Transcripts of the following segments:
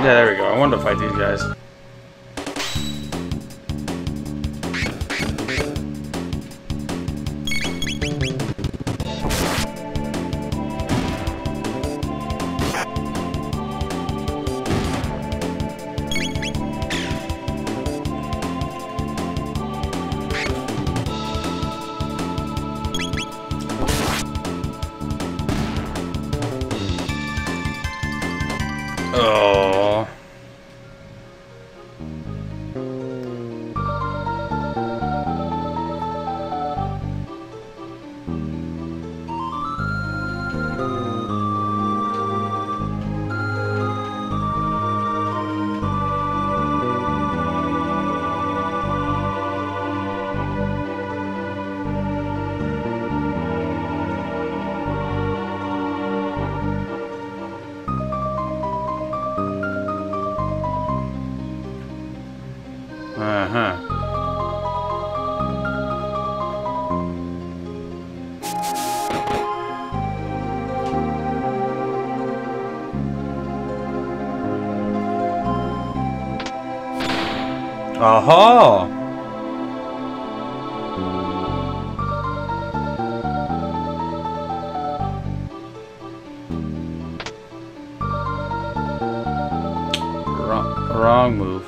Yeah, there we go. I wanted to fight these guys. Oh. Uh-huh. Aha! Wrong move.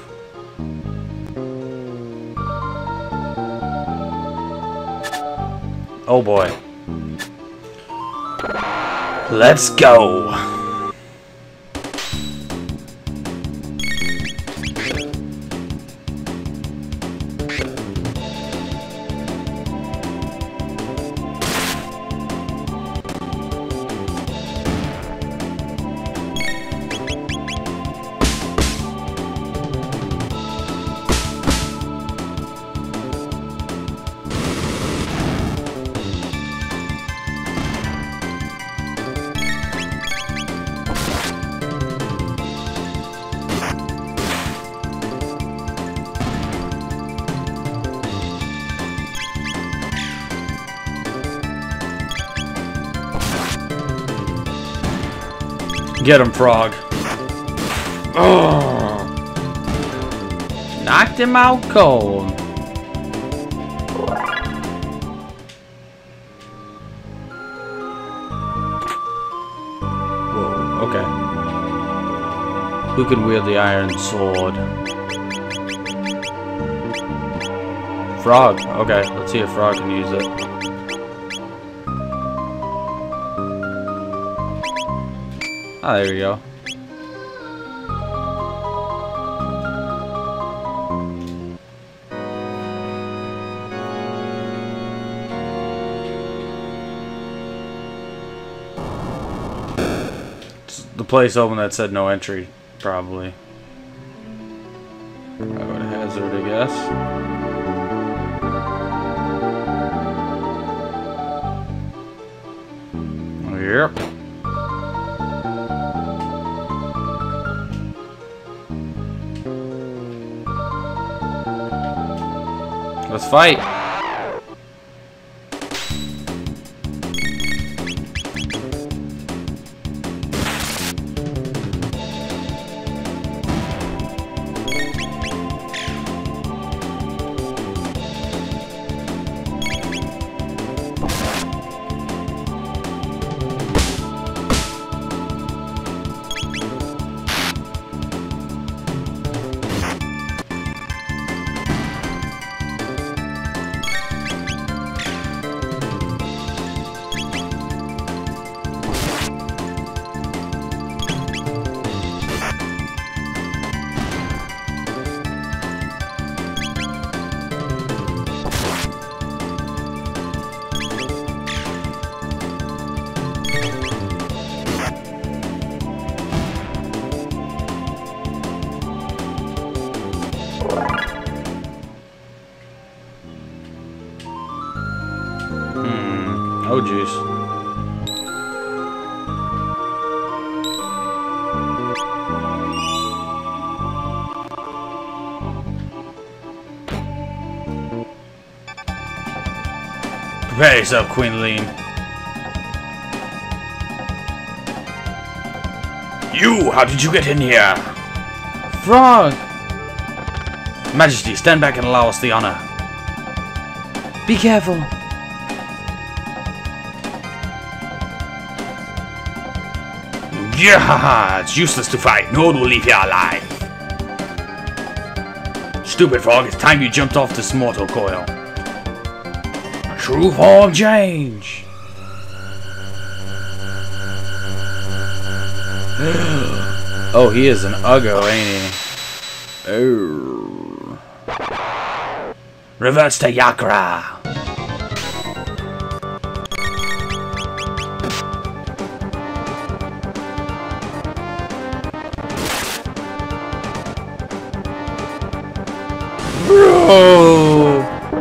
Oh boy. Let's go. Get him, Frog. Oh. Knocked him out cold. Whoa, okay. Who can wield the iron sword? Frog. Okay, let's see if Frog can use it. Oh, there we go. It's the place open that said no entry, probably. I would hazard, I guess. Yep. Let's fight. Oh, jeez. Prepare yourself, Queen Lean. You! How did you get in here? Frog! Majesty, stand back and allow us the honor. Be careful. Yeah, it's useless to fight. No one will leave here alive. Stupid frog, it's time you jumped off this mortal coil. True form change. Oh, he is an uggo, ain't he? Oh. Reverts to Yakra. Bro.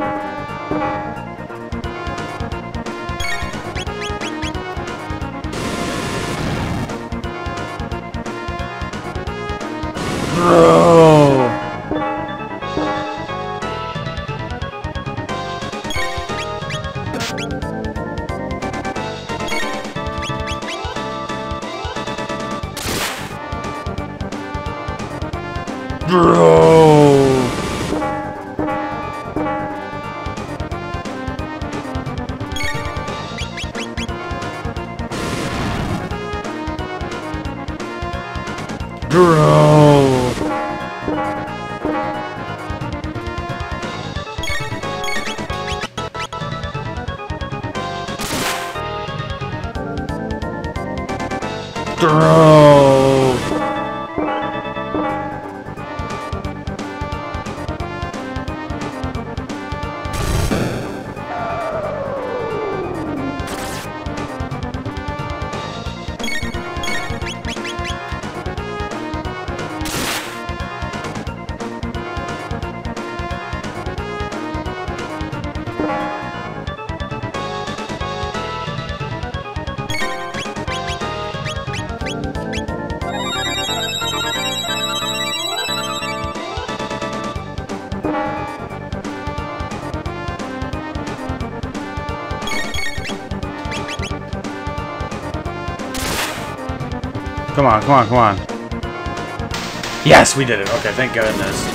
Come on, come on, come on. Yes, we did it. Okay, thank goodness.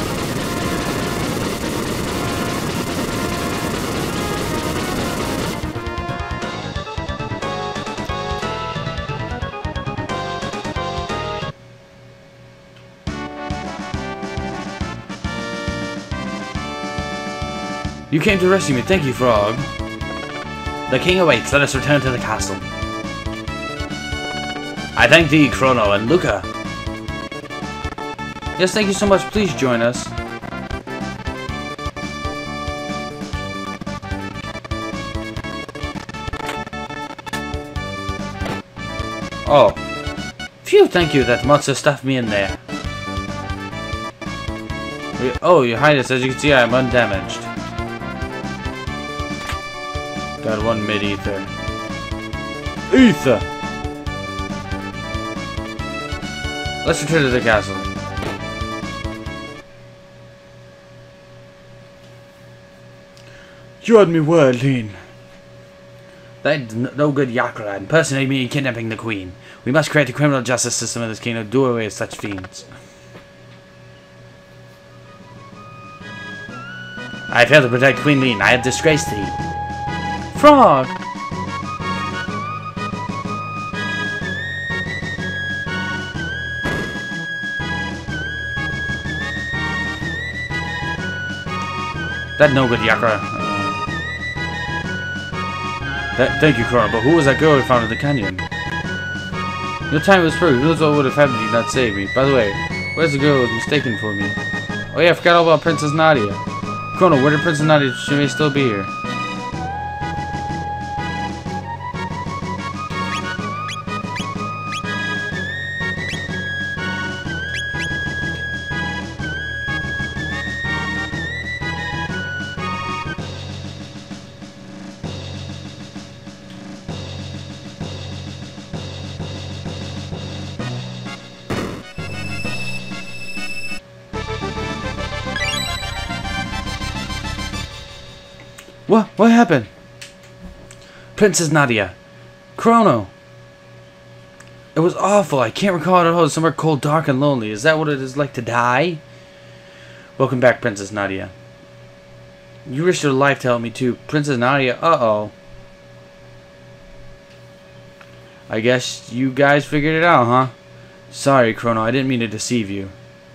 You came to rescue me. Thank you, Frog. The king awaits. Let us return to the castle. I thank thee, Chrono and Lucca. Yes, thank you so much. Please join us. Oh. Phew, thank you. That monster stuffed me in there. Oh, your highness, as you can see, I am undamaged. Got one mid-ether. Ether! Let's return to the castle. You had me word, Lean. That no good Yakra impersonating me and kidnapping the queen. We must create a criminal justice system in this kingdom to do away with such fiends. I failed to protect Queen Lean. I have disgraced thee. Frog! That no good Yakra. Thank you, Chrono, but who was that girl we found in the canyon? Your time was through. Who knows what would have happened if you not saved me? By the way, where's the girl who was mistaken for me? Oh yeah, I forgot all about Princess Nadia. Chrono, where did Princess Nadia? She may still be here. What happened? Princess Nadia. Chrono. It was awful. I can't recall it at all. Somewhere cold, dark, and lonely. Is that what it is like to die? Welcome back, Princess Nadia. You risked your life to help me too. Princess Nadia, uh-oh. I guess you guys figured it out, huh? Sorry, Chrono. I didn't mean to deceive you.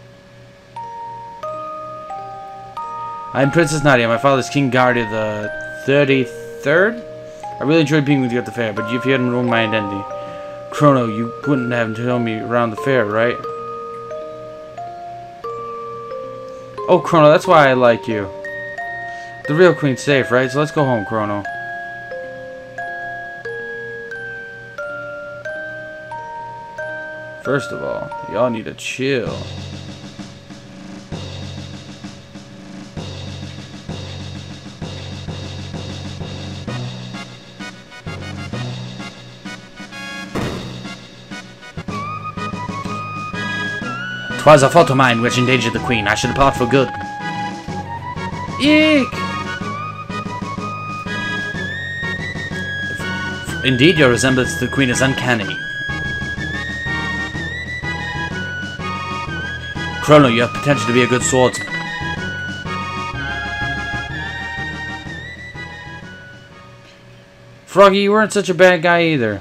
I'm Princess Nadia. My father's King Guardia the 33rd. I really enjoyed being with you at the fair, but if you hadn't ruined my identity. Chrono, you wouldn't have told me around the fair, right? Oh, Chrono, that's why I like you. The real queen's safe, right? So let's go home, Chrono. First of all, y'all need to chill. "'Twas a fault of mine which endangered the queen. I should depart for good." Eek! Indeed, your resemblance to the queen is uncanny. Chrono, you have potential to be a good swordsman. Froggy, you weren't such a bad guy either.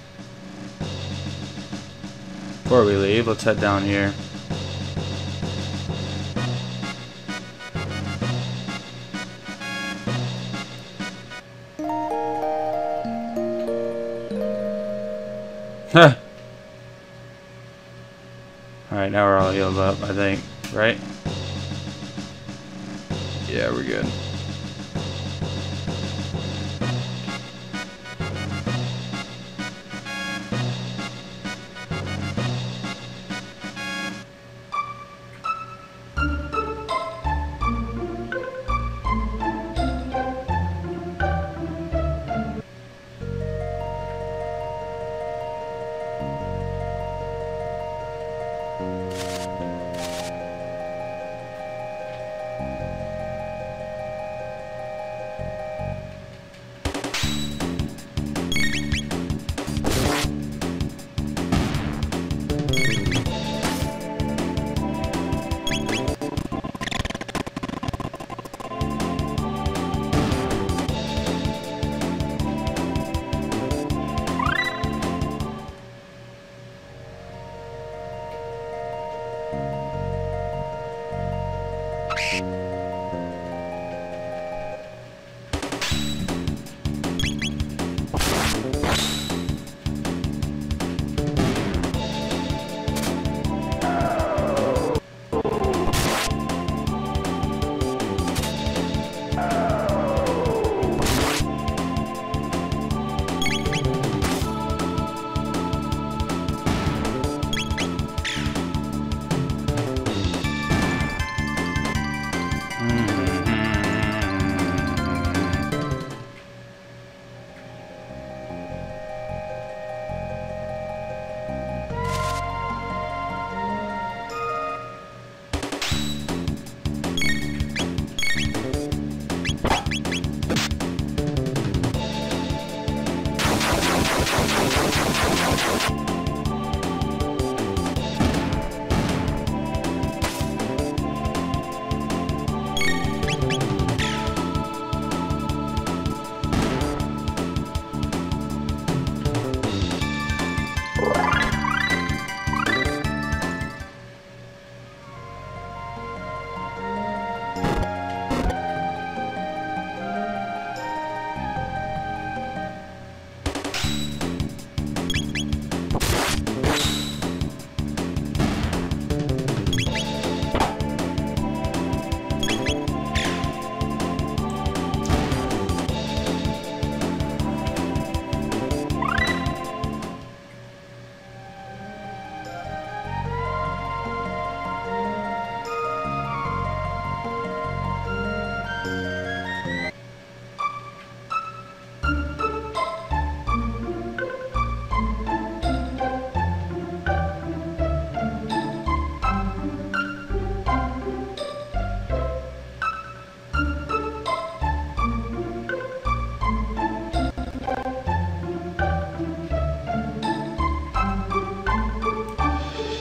Before we leave, let's head down here. Huh. Alright, now we're all healed up, I think. Right? Yeah, we're good.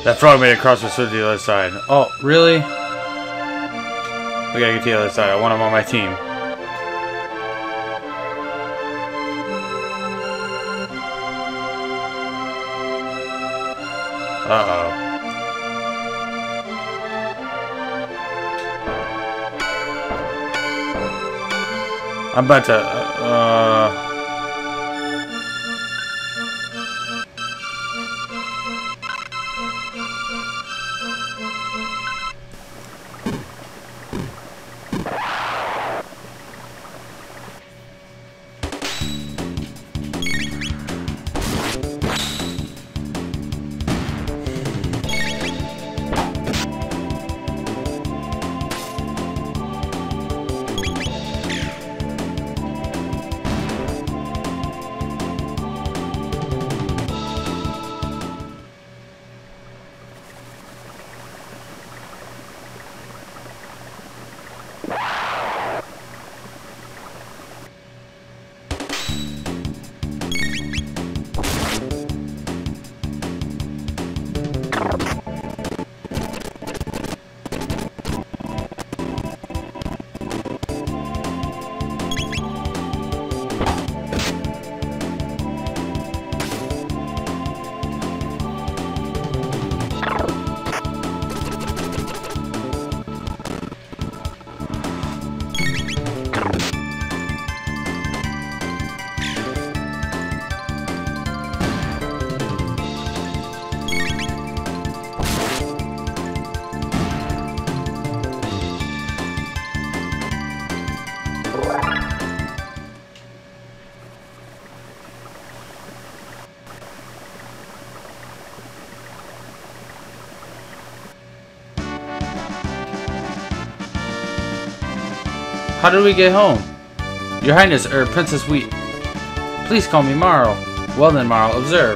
That frog made it across the switch to the other side. Oh, really? We gotta get to the other side. I want him on my team. Uh-oh. I'm about to, how did we get home? Your Highness, Princess Wheat. Please call me Marle. Well then, Marle, observe.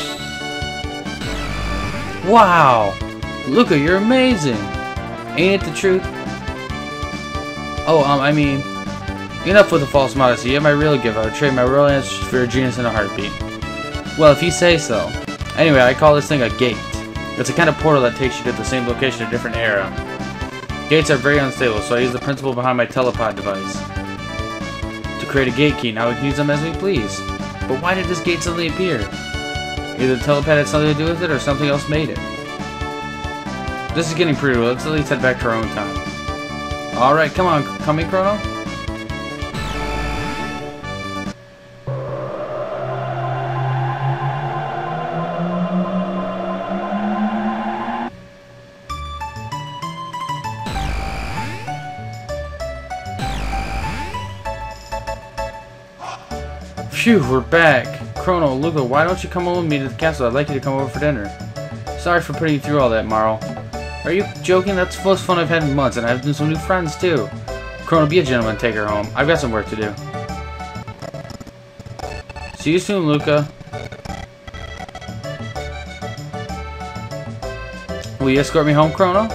Wow! Luca, you're amazing! Ain't it the truth? Oh, I mean... Enough with the false modesty. You have my real gift. I would trade my real answers for your genius in a heartbeat. Well, if you say so. Anyway, I call this thing a gate. It's a kind of portal that takes you to the same location in a different era. Gates are very unstable, so I use the principle behind my telepod device to create a gate key. Now we can use them as we please. But why did this gate suddenly appear? Either the telepad had something to do with it, or something else made it. This is getting pretty well. Let's at least head back to our own time. Alright, come on. Coming, Chrono? Phew, we're back. Chrono, Luca, why don't you come over with me to the castle? I'd like you to come over for dinner. Sorry for putting you through all that, Marle. Are you joking? That's the most fun I've had in months, and I've done some new friends, too. Chrono, be a gentleman and take her home. I've got some work to do. See you soon, Luca. Will you escort me home, Chrono?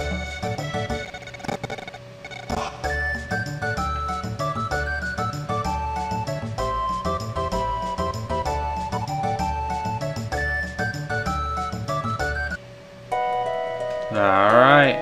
Alright.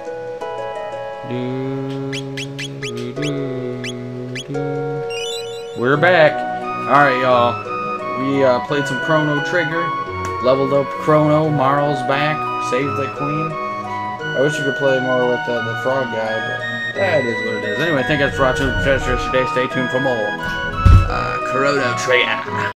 We're back. Alright, y'all. We played some Chrono Trigger. Leveled up Chrono. Marle's back. Saved the queen. I wish you could play more with the frog guy, but that is what it is. Anyway, thank you guys for watching. Today. Stay tuned for more Chrono Trigger.